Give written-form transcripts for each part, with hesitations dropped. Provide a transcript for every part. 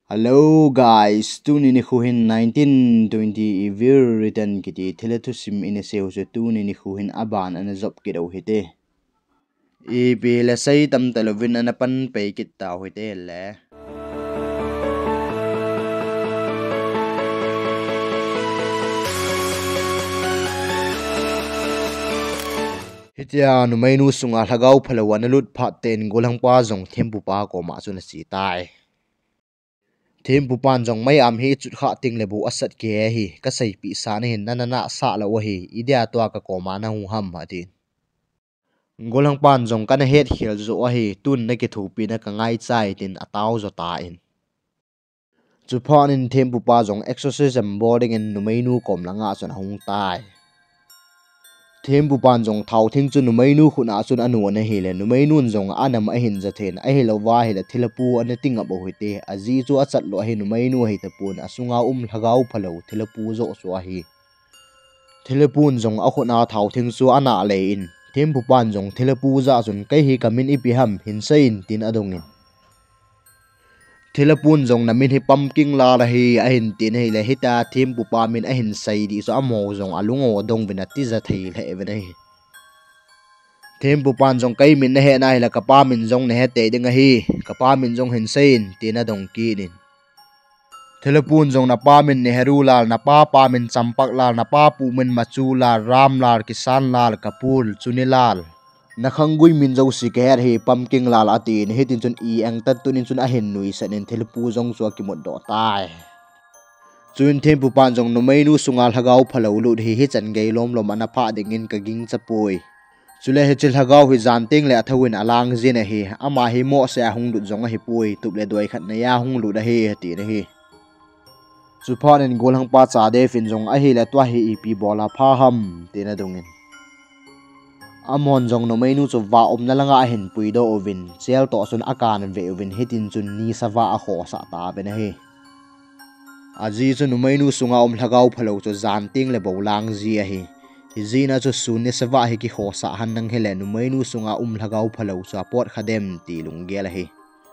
Hello guys, tuni ni khuhin 1920 evir return kiti theletu sim ine seuse tuni ni khuhin aban ana job kido hite. I bi la sai tam talovin ana pan pe kit taw hite le. Hitia nu mainu sunga lagau phalawan lut phat ten golang pa jong thempu pa ko ma chuna si tai. Thêm bù pan dòng mấy am hi chút khá ting le bu asat ke hi ka sai pi sa ne hin nana sa la wa hi idea to ka ko ma na hu ham ha tin golang pan dòng kana het hial zo wa hi tun na ke thu pi na ka ngai chai tin ataw zo ta in chu phan in thêm bù pa dòng exorcism boarding in nu mai nu kom la nga chon hung tai thêm bù pan dòng thau thing chu nu mai nu khuna chun anu na hi le nu mai nun dòng anam a hin za then a hi lo wa hi la thilapu an ting abo hoite azi chu a chat lo hi nu mai nu hi ta pun asunga lagau phalo thilapu zo so hi thilapun dòng a khuna thau thing chu ana le in thêm bù pan dòng thilapu za chun kai hi kamin ipi ham hin sein tin adong in thilapun dòng namin hi pumpkin la la hi a hin tin hi le hita thêm bù pa min a hin sai di so amo dòng alungo dong bina ti za thei le evena hi thêm bù pan dòng kai min na he na hi la kapa min dòng ne he te ding a hi kapa min dòng hin sein tin adong ki nin thilapun dòng na pa min ne heru lal na pa min champak lal na pa pu min machu lal ram lal kisan lal kapul chunilal na khangui min zo si ke her hi pumpkin lal atin hi tin chun I ang tat tunin chun a hin nui sanin thilpu jong chu ki mod do tai chun thêm pu pan jong no mai nu sungal hagau phalo lu hi chan gei lom lom ana pha dingin ka ging chapui chule he chil hagau hi jan ting le athawin alang zin a hi ama hi mo se hung lut jong a hi pui tup le doi khat na ya hung lu da hi ti na hi chu phan in gol hang pa cha de fin jong a hi le twa hi ep bola pha ham ti na dongin amon jong no mai nu chu wa om na langa hin pui do ovin chel to sun akan ve ovin hitin chun ni sawa a kho sa ta be na hi aji chu no mai nu sunga lagau phalo chu jan ting le bolang ji a hi hizina chu sun ne sawa hi ki kho sa han nang hele no mai nu sunga lagau phalo cha pot khadem ti lung gel hi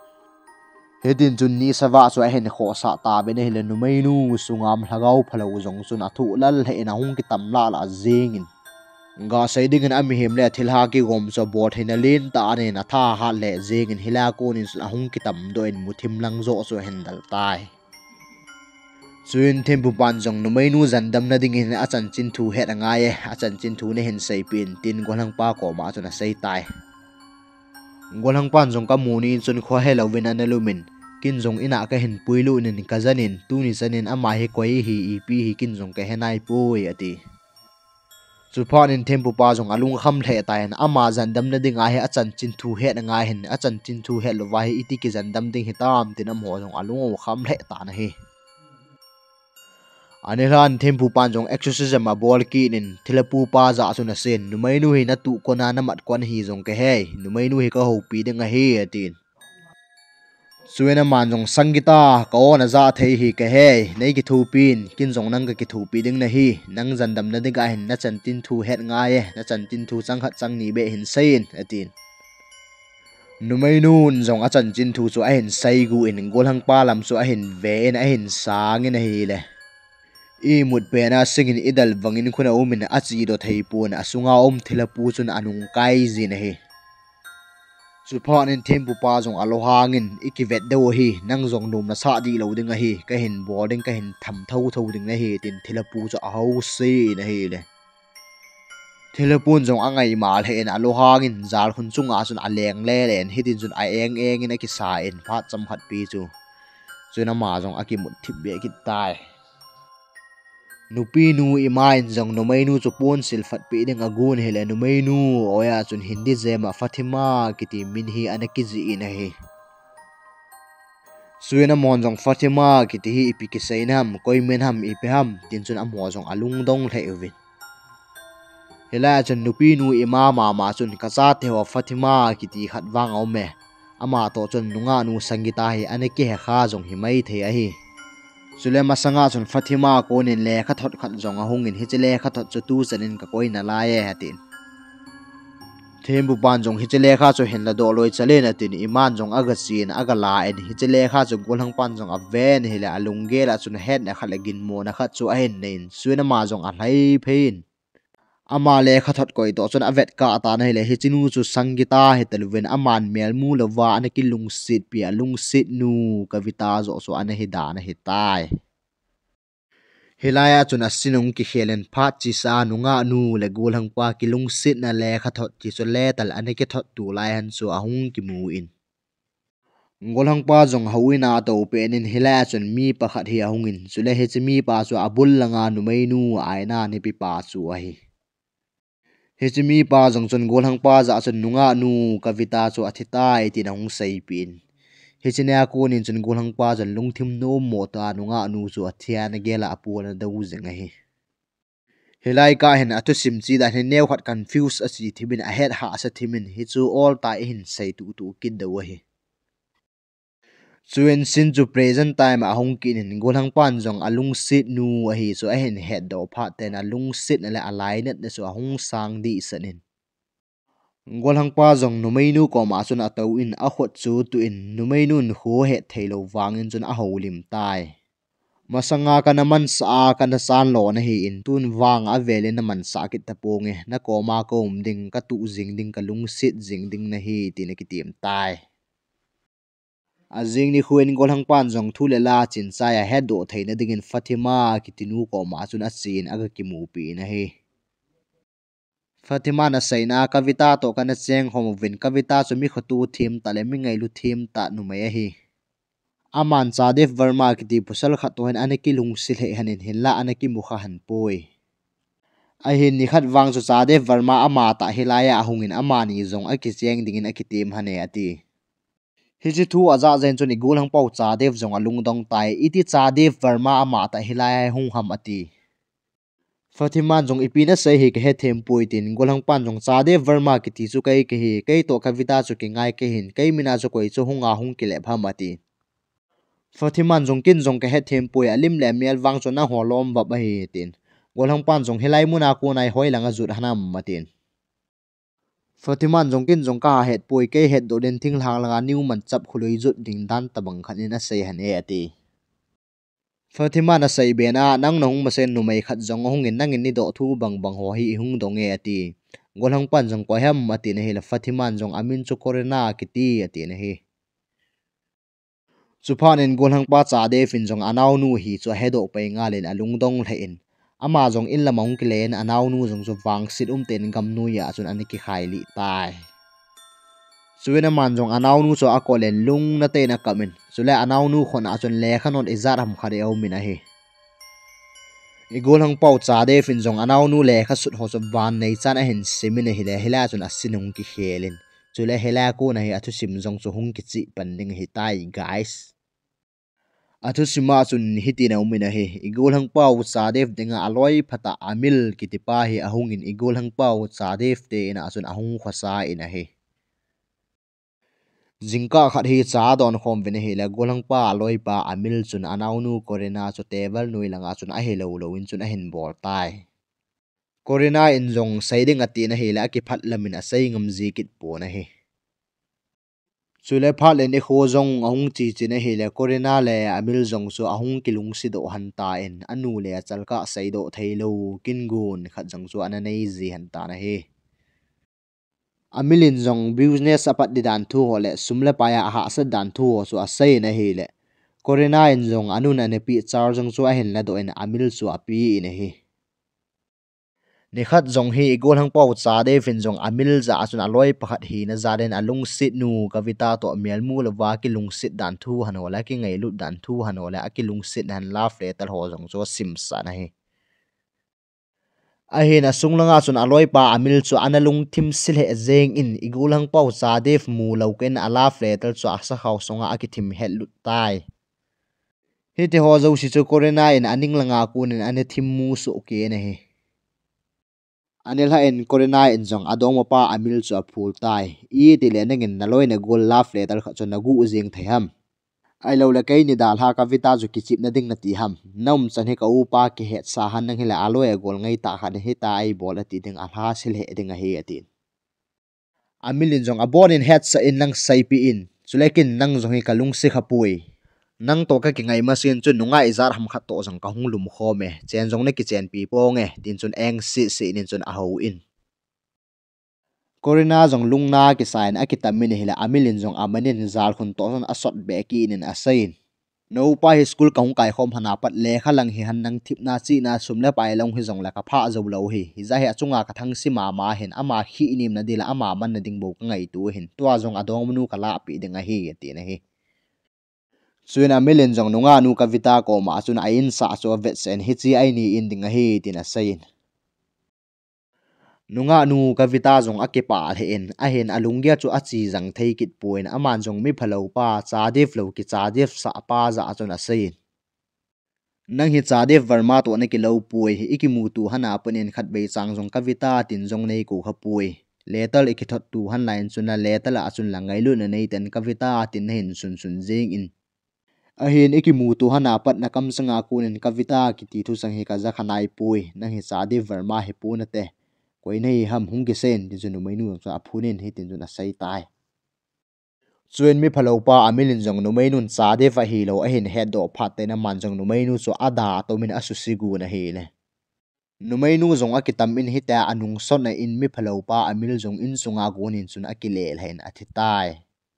hitin chun ni sawa chu a hen kho sa ta be na hele no mai nu sunga lagau phalo jong chun athu lal he na hung ki tam la la jingin nga sai ding an ami him le thilha ki gom so bot hin alin ta ne na tha ha le jeng in hila ko nin ahung ki tam do in muthim lang zo so hendal tai chuin thempu pan jong no mai nu jandam na ding in achan chin thu het anga ye achan chin thu ne hen sei pin tin golang pa ko ma chuna sei tai golang pan jong ka muni chun kho he lovin an lumin kin jong ina ka hin puilu nin ka janin tu ni chanin ama he koi hi ep hi kin jong ka henai pui ati chu phan in thempu pa jong alung kham the ta en ama jandam na dinga he achan chin thu he na nga hin achan chin thu he lo wa hi iti ki jandam ding hitam tinam ho jong alung kham the ta na hi anelan thempu pan jong exorcism a bol ki nin thilapu pa za chuna sen numai nu hi na tu kona na mat kwan hi jong ke he numai nu hi ka ho pi dinga hi atin suena manjong sangita ko na za thei hi ke he nei ki thu pin kin jong nang ka ki thu pi ding na hi nang jandam na diga hin na chan tin thu het nga ye na chan tin thu chang khat chang ni be hin sein atin numai nun jong a chan chin thu chu a hin sai gu in gol hang pa lam chu a hin ve in a hin sang in hi le I mut pe na singin idal wangin khuna umin a chi do thei pun asunga thilapu chun anung kai zin hi chu phan in thempu pa jong alohangin ikivet do hi nang jong num na sa di lo ding a hi ka hin boarding ka hin tham thau thau ding na hi tin thilapu chu a ho se na hi le thilapun jong angai mal he en alohangin zal hun chunga chun aleng le len hitin chun a eng eng in a ki sa en phat cham khat pi chu chuna ma jong aki mut thip be ki tai nupi nu imain jong no mai nu chu pon sil fat pi ding agun hele no mai nu oya chun hindi zema fatima kiti min hi anaki ji in hi suena mon jong fatima kiti hi ipi ki seinam koi men ham ipi ham tin chun am ho jong alung dong the evin hela chun nupi nu ima ma chun ka cha te wa fatima kiti khat wang au me ama to chun nunga nu sangita hi anaki he kha jong hi mai the a hi Sulema sanga chun fatima ko nin le kha thot khat jong a hungin hi chele kha thot chu tu chanin ka koi na la ye hatin thêm bu ban jong hichele kha cho hen la do loi chale na tin iman jong aga chin aga la en hichele kha cho golang pan jong a ven hila alunge la chun head na khala gin mo na kha chu a hen nen suina ma jong a hlai phein ama le kha thot koi to chun avet ka ta na le hichinu chu sangita he telven aman mel mu lawa an ki lung sit pi alung sit nu kavita zo so an he da na he tai hilaya chuna sinung ki khelen phat chi sa nunga nu le golang pa ki lung sit na le kha thot chi so le tal an ke thot tu lai han chu ahung ki mu in golang pa jong hawina to penin hilaya chun mi pakhat hi ahung in chule he chi mi pa chu abul langa nu mai nu aina ni pi pa chu a hi he chi mi pa jong chun golang pa za chun nunga nu kavita chu athitai tin ahung sei pin hichina ko nin chun golang pa jan lungthim no mo ta nunga nu chu athian gela apuna do zenga hi helai ka hen atu sim chi da ne new khat confuse asi thimin a head ha sa thimin hi chu all ta hin sei tu tu kin do hi chuen sin chu present time a hong kin in golang pan jong alung sit nu a hi so a hen head do pha ten alung sit na le aligned ne so a hong sang di sanin golang pa jong numeinu ko ma chun a to in a khot chu tu in numeinun hu he thailo wangin chun a holim tai masanga kana man sa kana san lo na hi in tun wang a vele na man sa kit taponge na ko ma ko ding ka tu jing ding ka lung sit jing ding na hi tin ki tim tai a jing ni khuin golang pan jong thule la chin cha ya head do theina dingin fatima kitinu ko ma chun a chin aga ki mu pi na hi Fatima na saina kavita to kana cheng hom vin kavita chumi khotu thim tale mi ngai lu thim ta nu mai hi aman cha dev verma ki ti pusal kha to hen aneki lung sil he hanin hilla aneki mukha han poi a hin ni khat wang chu cha dev verma ama ta hilaya ahungin amani zong aki cheng dingin aki tim hane ati hi chi thu aza zen chuni gul hang pau cha dev zong alung dong tai iti cha dev verma ama ta hilaya hung ham ati Fatima jong ipina sei hi ke he them puitin golang pan jong cha de verma ki ti chu kai ke hi kai to kavita chu ki ngai ke hin kai mina chu koi chu hunga hung ki le phamati Fatima jong kin jong ke he them pui alim le mial wang chu na holom ba ba hi tin golang pan jong helai muna ko nai hoi langa zut hanam matin Fatima jong kin jong ka het pui ke het do den thing hlang langa new man chap khului zut ding dan tabang khanin a sei han e ati Fatima na sai bena nang nong ma sen nu mai khat jong hong in nang in ni do thu bang bang ho hi hung dong e ati golang pan jong ko hem ati na hi la Fatima jong amin chu korena kiti ati na hi chuphan in golang pa cha de fin jong anaw nu hi chu hedo pe nga len alung dong le in ama jong in lamong ki len anaw nu jong chu wang sit ten gam nu ya chun ani ki khai li tai chuina man jong anaw nu chu akolen lung na te na kamin chule anaw nu khona chun le khanon izar ham khare au min a hi igol hang pau cha de fin jong anaw nu le kha sut ho chu van nei chan a hin simin hi le hila chun asinung ki khelin chule hela ko na hi athu sim jong chu hung ki chi pan ding hi tai guys athu sima chun hiti na umin a hi igol hang pau cha de dinga aloi phata amil kitipa hi ahung in igol hang pau cha de te na chun ahung khasa in a hi Jingka khat hi cha don khom vin hi la golang pa loi pa amil chun anaw nu korena chu table nui langa chun a helo lo in chun a hin bol tai korena in jong saiding ati na hi la ki phat lamin a sei ngam ji kit po na hi chule phat le ni kho jong ahung chi chi na hi la korena le amil jong chu ahung kilung si do han ta in anu le chalka sei do thailo kin gun khat jong chu ana nei ji han ta na hi amilin jong business apat di dan thu hole sumle paya ha sa dan thu so asai na hele korena in jong anun ane pi char jong chu a hin la do en amil chu api in hi ni khat jong hi gol hang pau cha de fin jong amil za chun aloi pakhat hi na za den alung sit nu kavita to mial mu la wa ki lung sit dan thu hanola ki ngai lu dan thu hanola ki lung sit han la fle tal ho jong chu sim sa na hi a hin a sunglanga chun aloi pa amil chu analung thim sil he zeng in igulang pau cha def mu loken ala fletel chu asa khaw songa akithim het lut tai hiti ho zo si chu korena in aning langa kunin ane thim mu su ke ne he anil ha en korena in jong adong pa amil chu phul tai I ti le nangin naloi na gol la fletel kha chun nagu uzeng theham ai lo la kai ni dal ha ka vita zu ki chip na ding na ti ham nom chan he ka upa ki het sa han nang hela aloe gol ngai ta kha he ta ai bol ati ding a ha sil he ding a he ati amilin jong abonin het sa in lang saipi in chulekin nang jong hi kalung si khapui nang to ka ki ngai masin chu nunga izar ham khat to jong ka hung lum khome chen jong ne ki chen pi po nge tin chun eng si nin chun a ho in Corina jong lungna ki sign akitamin hila amilin jong amanin zal khun to son asot be ki nin asain no pa hi school kaung kai khom hana pat le khalang hi han nang thip na chi na sumle pai long hi jong la ka pha zo lo hi za hi achunga ka thang si ma hen ama hi nim na dila ama man na ding bo ka ngai tu hin tua jong adong mnu kala pi dinga hi ti na hi chuin amilin jong nunga nu kavita ko ma chun a in sa cho vet sen hi chi ai ni in dinga hi tin a sain nunga nu kavita jong akepa he en a hen alungya chu achi jang thei kit puin aman jong mi phalo pa cha de flow ki cha de sa pa za chon a sain nang hi cha de verma to ne ki lo pui ikimu tu hana panin khat be chang jong kavita tin jong nei ko kha pui letal ikithot tu han line chuna letal a chun langai lu na nei ten kavita tin hin sun sun jing in a hin ikimu tu hana pat na kam sanga kunin kavita ki ti thu sang hi ka za khanai pui nang hi cha de verma he pu na te koi nei ham hung ki sen ti junu mai nu cha phunin hi tin juna sai tai chuan mi phalo pa amilin jong nu mai nun cha de fa hi lo a hin head do phat te na man jong nu mai nu chu ada to min asu sigu na hi le nu mai nu jong a kitam in hi ta anung son na in mi phalo pa amil jong in sunga gunin chun akilel hen athitai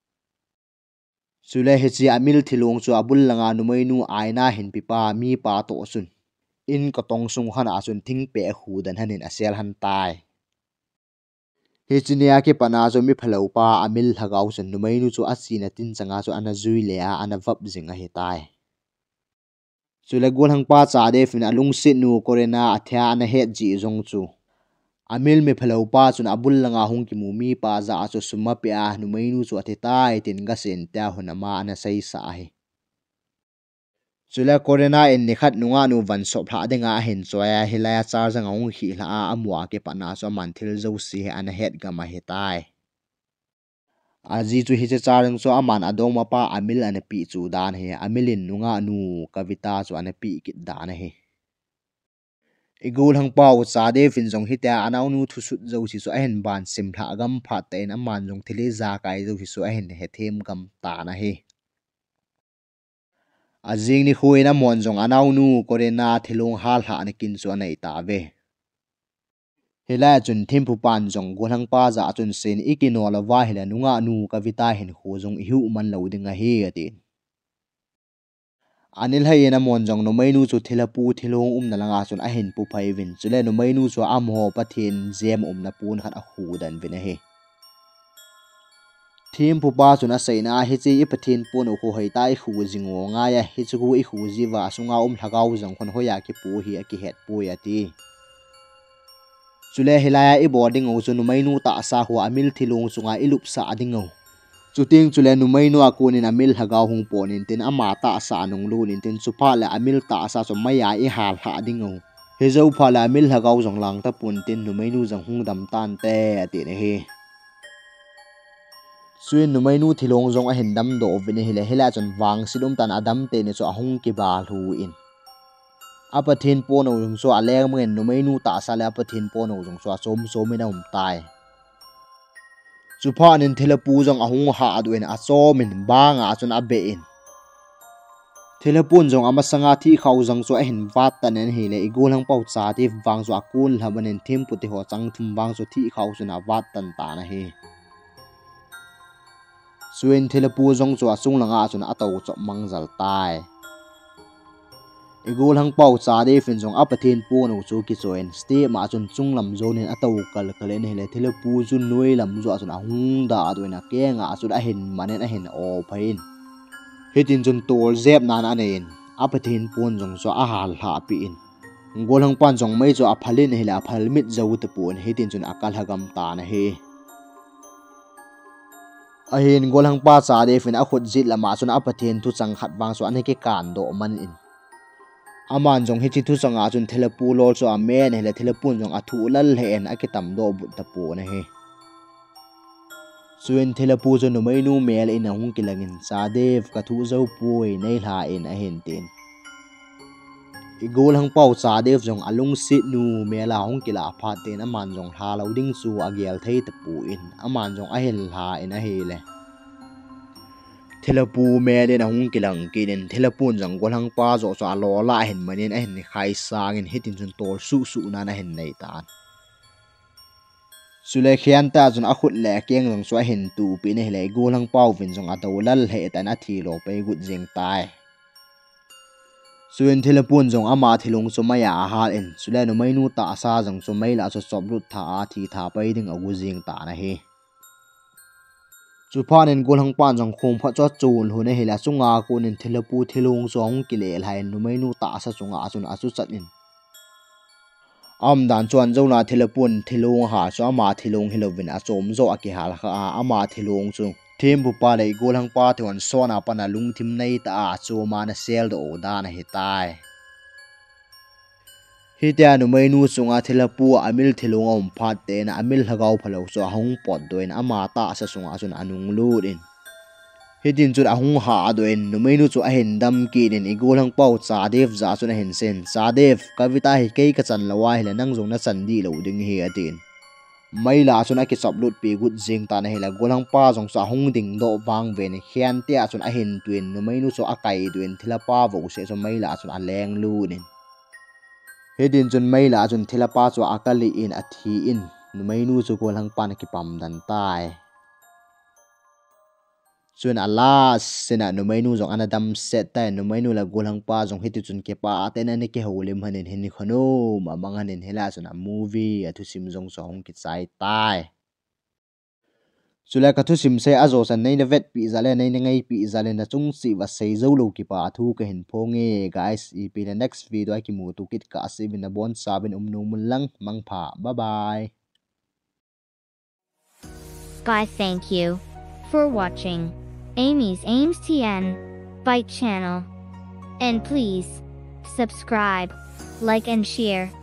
chule hi chi amil thilung chu abul langa nu mai nu aina hin pipa mi pa to sun in ka tong sung hana chun thing pe hu dan hanin asel han tai he chinia ke pana zo mi phalo pa amil thagau san numai nu chu achina tin changa chu ana zui le a ana vap zinga he tai chule gol hang pa cha de fin alung sit nu korena athya ana he ji zong chu amil mi phalo pa chun abul langa hung ki mu mi pa za chu summa pe a numai nu chu athe tai tin ga sen ta hunama ana sei sa he chule korena in ni khat nunga nu van so phla denga hin choya hilaya char jang ong hi hla a amwa ke pana so man thil zo si ana het ga ma he tai aji chu hi che charang so aman adong ma pa amil an pi chu dan he amilin nunga nu kavita chu an pi kit dan he igul hang pau cha de fin jong hi ta anau nu thu sut zo si so a hen ban sim thla gam pha te na man jong thili za kai zo hi so a hen he them gam ta na he azing ni huina mon jong anau nu korena thilung hal ha an kin chu nei ta ve hela chun thimpu pan jong golang pa za chun sen ikino la wa hela nunga nu kavita hin hu jong hu man lo dinga he ati anil hayena mon jong no mainu chu thilapu thilung na langa chun a hin pu phai win chule no mainu chu amho pathin jem na pun khat a hu dan vin he thim pu pa chuna seina hi chi i pathin pun ho hoi tai hu jingo nga ya hi chu i hu ji wa sunga thagau jong khon hoya ki pu hi a ki het pu ya ti chule hilaya i boarding o chu numainu ta sa huwa amil thilung chunga ilup sa adingo chuting chule numainu akunin amil hagaw hung ponin tin ama ta sa anung lunin tin chupa la amil ta sa so maya i hal ha adingo hezo phala amil hagaw jong lang ta pun tin numainu jong hung dam tan te ati ne hi chuin numainu thilung jong a hin dam do vini hile hila chon wang silum tan adam te ne chu ahung ki ba hu in apathin pono jong so aleng men no menu ta sala apathin pono jong so som som ina tai chupa nin thelapu jong ahung ha aduin a chomin banga chun abe in thelapun jong ama sanga thi khau jong so a hin wat tanen hile igul hang pau cha ti wang so akul habanin thim puti ho chang thum wang so thi khau chuna wat tan ta na hi suin thelapu jong so achung langa chun atau chop mangjal tai igul hang pau cha de fin jong apathin pu no chu ki choin ste ma chun chunglam zonin atau kal kalen hele thile pu chu noi lam zo chun ahung da aduina ke nga chu a hin manen a hin o phain hitin chun tol zep nan anein apathin pun jong so a hal ha pi in gol hang pan jong mai chu a phalin hele a phal mit zo te pun hitin chun akal hagam ta na he a hin gol hang pa cha de fin a khut zit lama chun apathin thu chang khat bang so ane ke kan do man in aman jong hi chi thu changa chun thelapu lol so amen hele thelapun jong athu lal hen akitam do but ta pu na he chuin thelapu jo no mai nu mel in hung kilangin cha dev ka thu zo pui nei hla in a hen tin igol hang pau cha dev jong alung sit nu mela hong kila pha te na man jong tha lo ding su agial thei te pu in aman jong a hel ha in a hele thelapu me de na hong kilang kinin thelapun jong gol hang pa zo so alo la hen manin a hen khai sang in hitin jun tol su su na na hen nei ta sule khian ta jun a khut le keng jong so hen tu pi ne hele gol hang pau vin jong adolal he ta na thi lo pe gut jing tai suin thilapun jong ama thilung sumaya hal in sule no mainu ta sa jong sumai la so soblut tha a thi tha pai ding agu jing ta na hi chu phanin gol hang pan jong khom pha cho chul hu ne hela chunga kunin thilapu thilung zong kilel hain no mainu ta sa chunga achun achu chatin am dan chuan zona thilapun thilung ha so ama thilung hilovin achom zo aki hal kha ama thilung chu thim bu pa lei gol hang pa thon sona pana lung thim nei ta chu ma na sel do da na hi tai hitia nu mainu chunga thilapu amil thilung om phat te na amil hagau phalo so hong pot doin ama ta sa chunga chun anung lurin hitin chu ahung ha doin nu mainu chu a hen dam ki nin igol hang pau cha dev za chun a hen sen cha dev kavita hi ke ka chan lawa hi la nang jong na chan di lo ding hi atin mai la chun a ki chop lut pi gut jing ta na hela golang pa jong sa hung ding do wang ve ni khian te a chun a hin twin nu mai nu so a kai twin thila pa vo se so mai la chun a leng lu nin hedin chun mai la chun thila pa chu a kali in a thi in nu mai nu chu golang pa na ki pam dan tai chun alas sena nu mai nu jong anadam set ta nu mai nu la golang pa jong hitu chun ke pa te na ni ke holim hanin hin ni khono ma manganin hela chun a movie a thu sim jong so hong ki chai tai chula ka thu sim se azo san nei na vet pi zale nei ngai pi zale na chung si wa sei zo lo ki pa thu ka hin phonge guys e pi na next video ki mu tu kit ka se bin na bon sabin no mun lang mang pha bye bye guys, thank you for watching Amy's Ames TN Bite channel, and please subscribe, like and share.